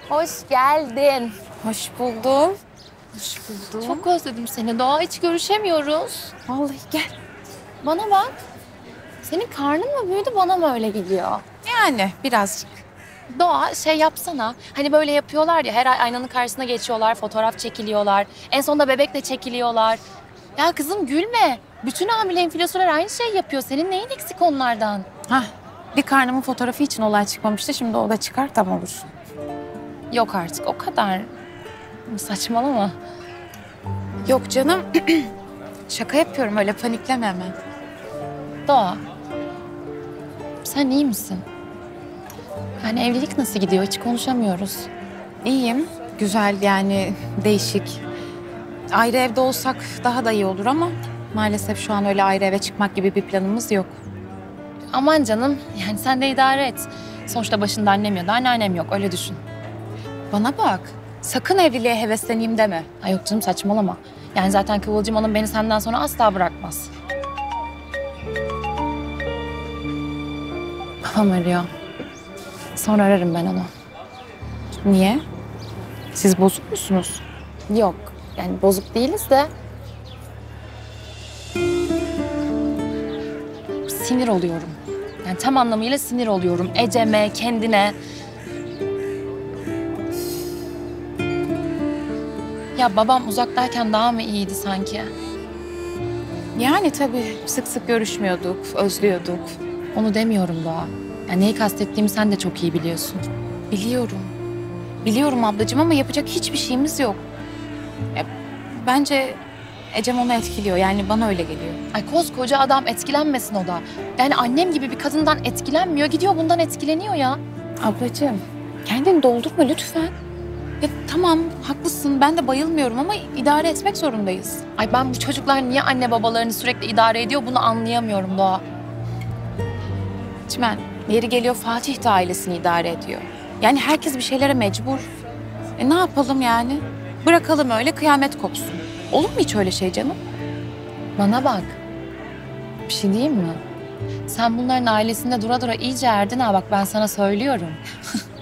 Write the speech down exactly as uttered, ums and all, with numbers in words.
Hoş geldin. Hoş buldum. Hoş buldum. Çok özledim seni Doğa. Hiç görüşemiyoruz. Vallahi gel. Bana bak. Senin karnın mı büyüdü bana mı öyle geliyor? Yani birazcık. Doğa şey yapsana. Hani böyle yapıyorlar ya her ay aynanın karşısına geçiyorlar, fotoğraf çekiliyorlar. En sonunda bebekle çekiliyorlar. Ya kızım gülme. Bütün hamile influencerlar aynı şey yapıyor. Senin neyin eksik onlardan? Hah, bir karnımın fotoğrafı için olay çıkmamıştı. Şimdi o da çıkar, tam olur. Yok artık o kadar. Saçmalama. Yok canım. Şaka yapıyorum, öyle panikleme hemen. Doğa. Sen iyi misin? Yani evlilik nasıl gidiyor? Hiç konuşamıyoruz. İyiyim. Güzel, yani değişik. Ayrı evde olsak daha da iyi olur ama maalesef şu an öyle ayrı eve çıkmak gibi bir planımız yok. Aman canım. Yani sen de idare et. Sonuçta başında annem ya da anneannem yok. Öyle düşün. Bana bak. Sakın evliliğe hevesleneyim deme. Ay yok canım saçmalama. Yani zaten Kıvılcım Hanım beni senden sonra asla bırakmaz. Babam arıyor. Sonra ararım ben onu. Niye? Siz bozuk musunuz? Yok. Yani bozuk değiliz de... Sinir oluyorum. Yani tam anlamıyla sinir oluyorum. Ecem'e, kendine. Ya babam uzaktayken daha mı iyiydi sanki? Yani tabii sık sık görüşmüyorduk, özlüyorduk. Onu demiyorum Doğa. Yani neyi kastettiğimi sen de çok iyi biliyorsun. Biliyorum. Biliyorum ablacığım ama yapacak hiçbir şeyimiz yok. Ya, bence Ecem onu etkiliyor. Yani bana öyle geliyor. Ay koskoca adam etkilenmesin o da. Yani annem gibi bir kadından etkilenmiyor. Gidiyor bundan etkileniyor ya. Ablacığım kendini doldurma lütfen. Ya tamam haklısın, ben de bayılmıyorum ama idare etmek zorundayız. Ay ben bu çocuklar niye anne babalarını sürekli idare ediyor bunu anlayamıyorum Doğa. Çimen, yeri geliyor Fatih de ailesini idare ediyor. Yani herkes bir şeylere mecbur. E ne yapalım yani? Bırakalım öyle, kıyamet kopsun. Olur mu hiç öyle şey canım? Bana bak. Bir şey diyeyim mi? Sen bunların ailesinde dura dura iyice erdin ha bak ben sana söylüyorum.